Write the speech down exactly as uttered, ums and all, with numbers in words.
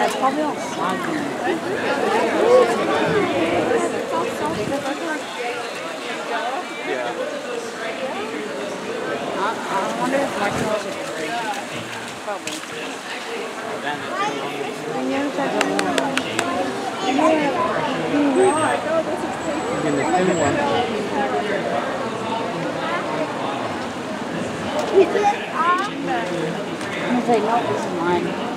It's probably not soggy. Yeah. I, I wonder if marshmallows are free. Probably. In the thin one. I was like, no, this is mine.